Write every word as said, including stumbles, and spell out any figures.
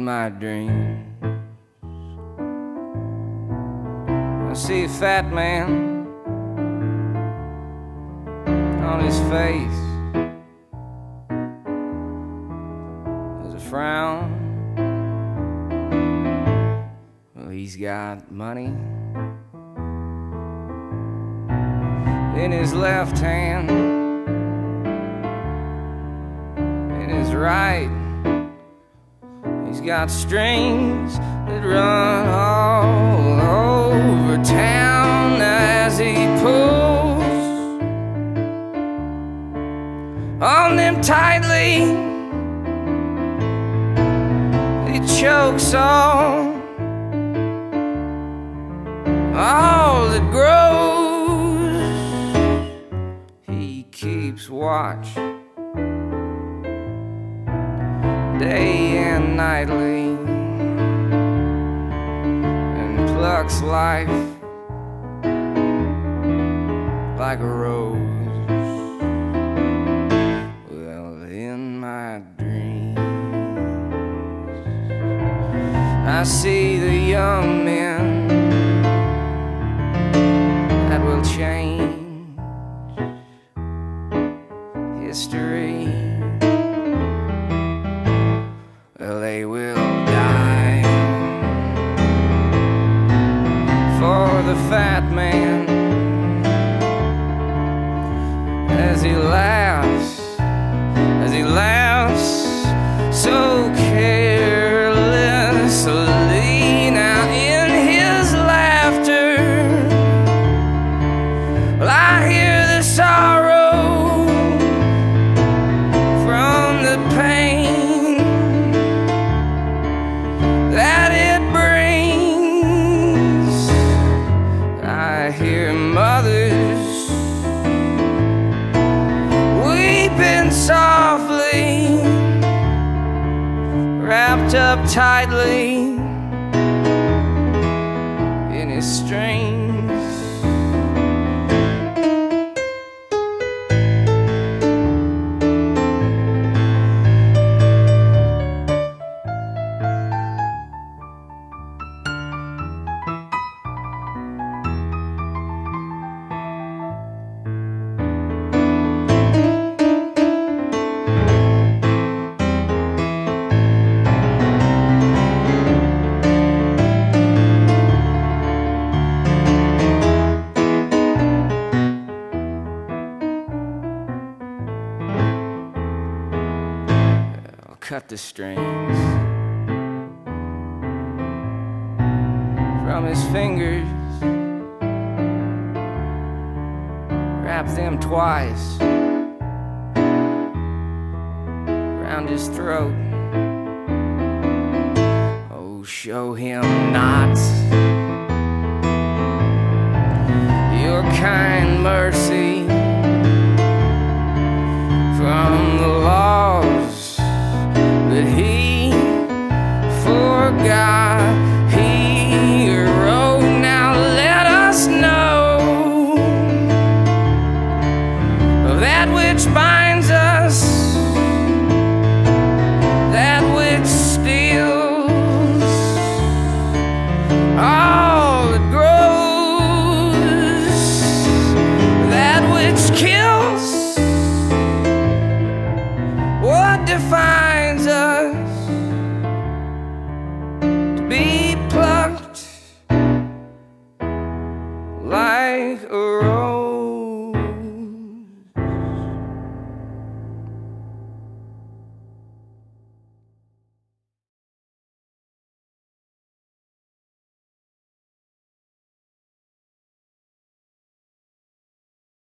my dreams. I see a fat man on his face. There's a frown. Well, he's got money in his left hand. In his right, he's got strings that run all over town as he pulls on them tightly. He chokes on all that grows. He keeps watch day and nightly, and plucks life like a rose. Well, in my dreams, I see the young men that will change history. Well, they will die for the fat man as he laughs, as he laughs so carelessly. Now in his laughter, well, I hear the sorrow from the pain that it brings. I hear mothers weeping softly, wrapped up tightly in his strings. Cut the strings from his fingers, wrap them twice around his throat. Oh, show him not your kind mercy from the laws that he forgot he wrote. Now let us know of that which binds us, that which steals all that grows, that which kills. What defines us to be plucked like a rose?